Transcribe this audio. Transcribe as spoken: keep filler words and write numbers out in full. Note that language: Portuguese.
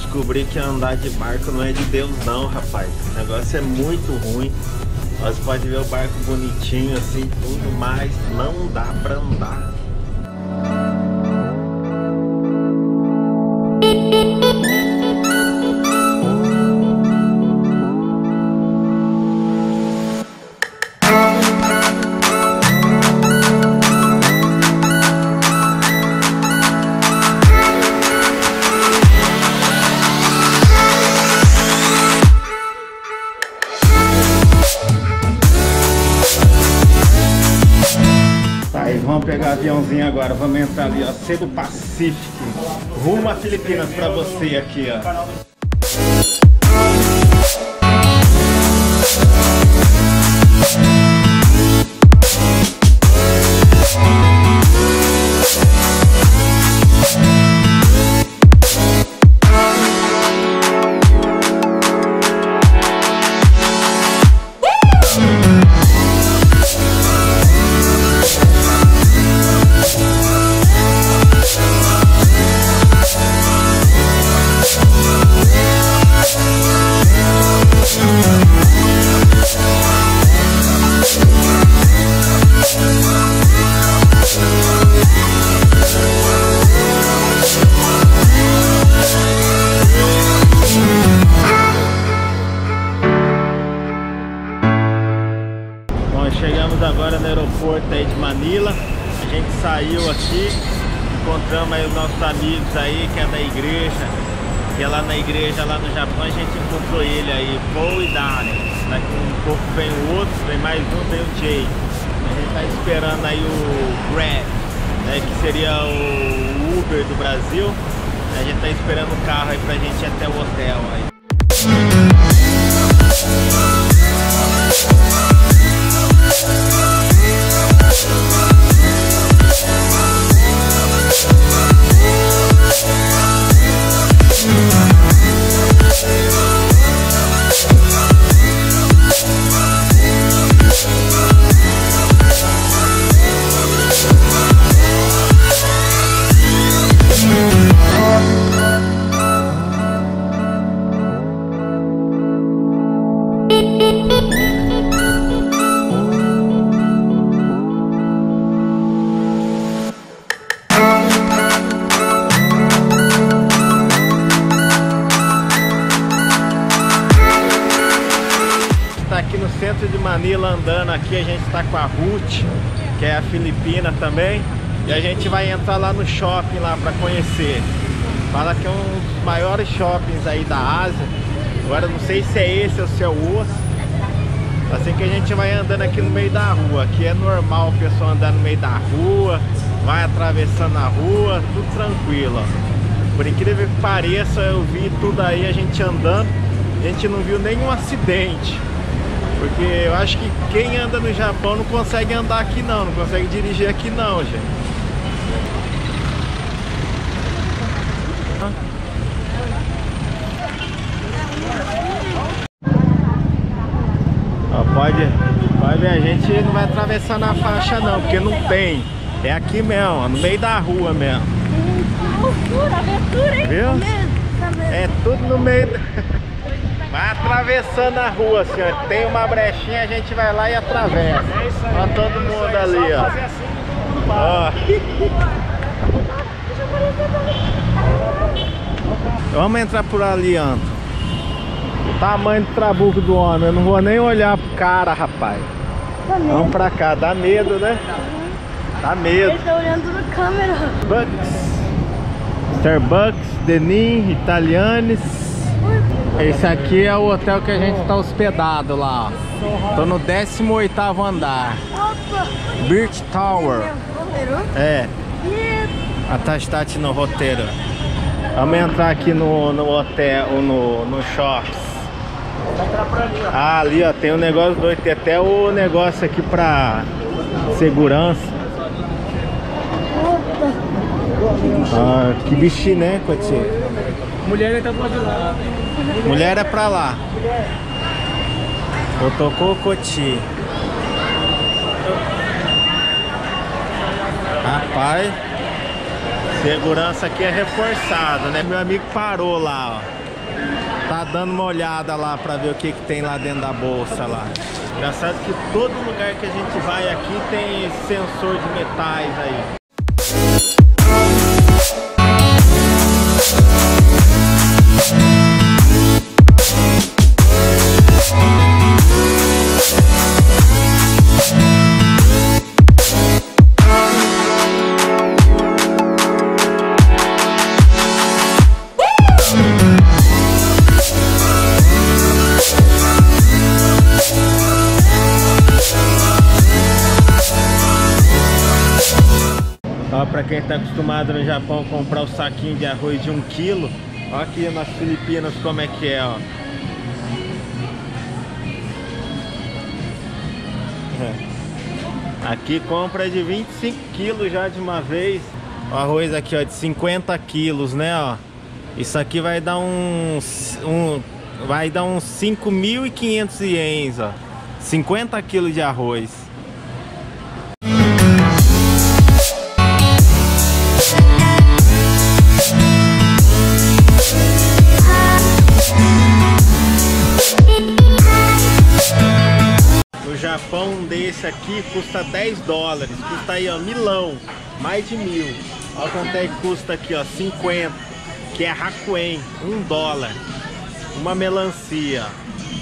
descobri que andar de barco não é de Deus não, rapaz. O negócio é muito ruim. Você pode ver o barco bonitinho assim, tudo, mas não dá pra andar. Vamos pegar aviãozinho agora, vamos entrar ali, ó, Cedo Pacific, rumo a Filipinas pra você aqui, ó. Chegamos agora no aeroporto aí de Manila. A gente saiu aqui, encontramos aí os nossos amigos aí, que é da igreja, que é lá na igreja lá no Japão. A gente encontrou ele aí, Paul e Dani. Daqui um pouco vem o outro, vem mais um, vem o Jay. A gente tá esperando aí o Grab, né, que seria o Uber do Brasil. A gente tá esperando o carro aí pra gente ir até o hotel aí. Aqui no centro de Manila andando aqui, a gente está com a Ruth, que é a filipina também, e a gente vai entrar lá no shopping lá para conhecer. Fala que é um dos maiores shoppings aí da Ásia. Agora não sei se é esse ou se é o outro. Assim que a gente vai andando aqui no meio da rua. Aqui é normal o pessoal andar no meio da rua, vai atravessando a rua, tudo tranquilo, ó. Por incrível que pareça, eu vi tudo aí, a gente andando, a gente não viu nenhum acidente. Porque eu acho que quem anda no Japão não consegue andar aqui não, não consegue dirigir aqui não, gente. Ó, pode, pode ver, a gente não vai atravessar na faixa não, porque não tem. É aqui mesmo, ó, no meio da rua mesmo. Loucura, aventura, hein? Viu? É tudo no meio da... Vai atravessando a rua, assim, ó. Tem uma brechinha, a gente vai lá e atravessa. Ó, todo mundo ali, ó. Ó. Vamos entrar por ali, Anto. O tamanho do trabuco do homem, eu não vou nem olhar pro cara, rapaz. Vamos pra cá, dá medo, né? Dá medo. Ele tá olhando na câmera. Bucks, Starbucks, Denim, Italianes. Esse aqui é o hotel que a gente tá hospedado lá, ó. Tô no décimo oitavo andar. Birch Tower. É. Atastati no roteiro. Vamos entrar aqui no, no hotel, no, no shopping. Ah, ali, ó, tem um negócio doido. Tem até o negócio aqui pra segurança. Ah, que bichinho, né, Cotinho? Mulher tá do lado de lá. Mulher é pra lá. Otoko Koti. Rapaz, segurança aqui é reforçada, né? Meu amigo parou lá, ó. tá dando uma olhada lá pra ver o que que tem lá dentro da bolsa lá. Engraçado que todo lugar que a gente vai aqui tem esse sensor de metais aí. Ó, pra quem tá acostumado no Japão comprar o saquinho de arroz de um quilo, ó aqui nas Filipinas como é que é, ó. Aqui compra de vinte e cinco quilos já de uma vez. O arroz aqui, ó, de cinquenta quilos, né, ó. Isso aqui vai dar uns, um, vai dar uns cinco mil e quinhentos ienes, ó. cinquenta quilos de arroz. No Japão, um desse aqui custa dez dólares. Custa aí, ó, milão. Mais de mil. Olha quanto é que custa aqui, ó, cinquenta. Que é Hakuen, um dólar. Uma melancia.